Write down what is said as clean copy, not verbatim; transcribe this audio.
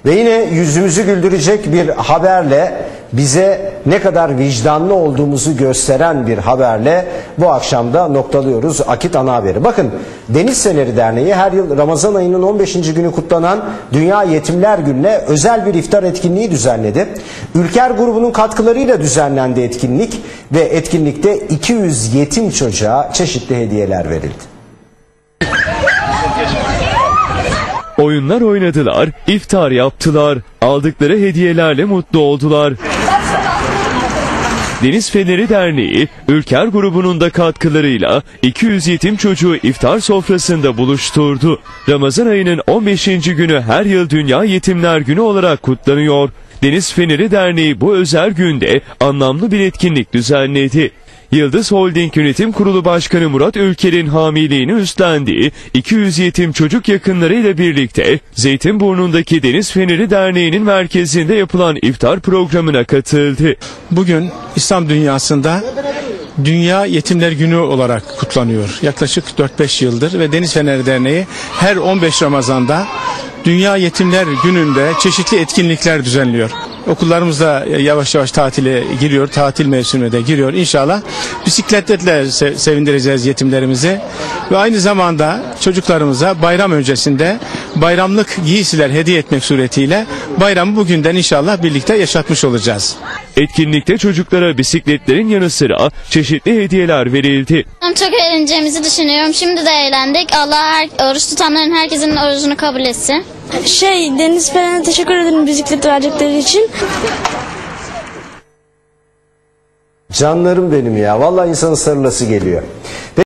Ve yine yüzümüzü güldürecek bir haberle, bize ne kadar vicdanlı olduğumuzu gösteren bir haberle bu akşam da noktalıyoruz Akit Ana Haberi. Bakın, Deniz Feneri Derneği her yıl Ramazan ayının 15. günü kutlanan Dünya Yetimler Günü'ne özel bir iftar etkinliği düzenledi. Ülker grubunun katkılarıyla düzenlendi etkinlik ve etkinlikte 200 yetim çocuğa çeşitli hediyeler verildi. Oyunlar oynadılar, iftar yaptılar, aldıkları hediyelerle mutlu oldular. Deniz Feneri Derneği, Ülker grubunun da katkılarıyla 200 yetim çocuğu iftar sofrasında buluşturdu. Ramazan ayının 15. günü her yıl Dünya Yetimler Günü olarak kutlanıyor. Deniz Feneri Derneği bu özel günde anlamlı bir etkinlik düzenledi. Yıldız Holding Yönetim Kurulu Başkanı Murat Ülker'in hamiliğini üstlendiği 200 yetim çocuk yakınlarıyla birlikte Zeytinburnu'ndaki Deniz Feneri Derneği'nin merkezinde yapılan iftar programına katıldı. Bugün İslam dünyasında Dünya Yetimler Günü olarak kutlanıyor. Yaklaşık 4-5 yıldır ve Deniz Feneri Derneği her 15 Ramazan'da Dünya Yetimler Günü'nde çeşitli etkinlikler düzenliyor. Okullarımızda yavaş yavaş tatile giriyor, tatil mevsimine de giriyor. İnşallah bisikletlerle sevindireceğiz yetimlerimizi ve aynı zamanda çocuklarımıza bayram öncesinde bayramlık giysiler hediye etmek suretiyle bayramı bugünden inşallah birlikte yaşatmış olacağız. Etkinlikte çocuklara bisikletlerin yanı sıra çeşitli hediyeler verildi. Çok eğleneceğimizi düşünüyorum. Şimdi de eğlendik. Allah oruç tutanların herkesin orucunu kabul etsin. Deniz Fener'e teşekkür ederim bisiklet verdikleri için. Canlarım benim ya. Vallahi insanın sarılası geliyor.